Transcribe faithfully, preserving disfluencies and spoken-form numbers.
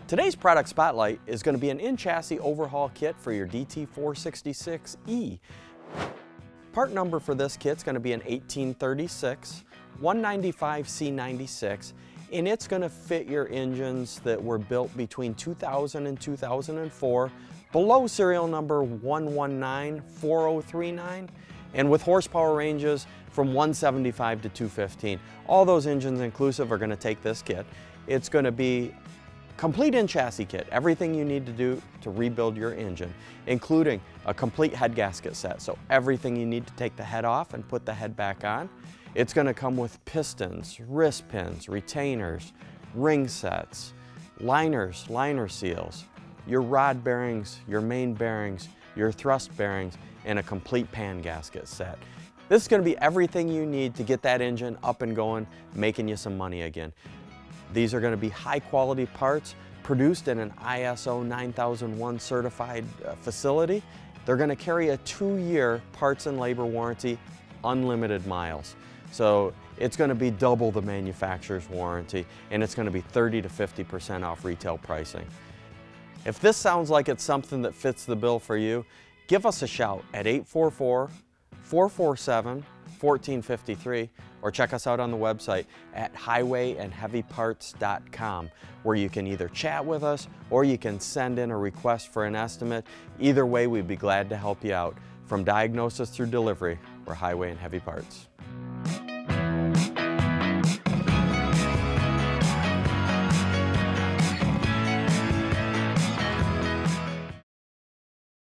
Today's product spotlight is going to be an in-chassis overhaul kit for your D T four sixty-six E. Part number for this kit is going to be an eighteen thirty-six one ninety-five C ninety-six, and it's going to fit your engines that were built between two thousand and two thousand four, below serial number one one nine four zero three nine, and with horsepower ranges from one seventy-five to two fifteen. All those engines inclusive are going to take this kit. It's going to be complete in-chassis kit, everything you need to do to rebuild your engine, including a complete head gasket set, so everything you need to take the head off and put the head back on. It's going to come with pistons, wrist pins, retainers, ring sets, liners, liner seals, your rod bearings, your main bearings, your thrust bearings, and a complete pan gasket set. This is going to be everything you need to get that engine up and going, making you some money again. These are going to be high quality parts produced in an I S O nine thousand one certified uh, facility. They're going to carry a two year parts and labor warranty, unlimited miles. So it's going to be double the manufacturer's warranty, and it's going to be thirty to fifty percent off retail pricing. If this sounds like it's something that fits the bill for you, give us a shout at eight four four, four four seven, one four five three, or check us out on the website at highway and heavy parts dot com, where you can either chat with us or you can send in a request for an estimate. Either way, we'd be glad to help you out. From diagnosis through delivery, we're Highway and Heavy Parts.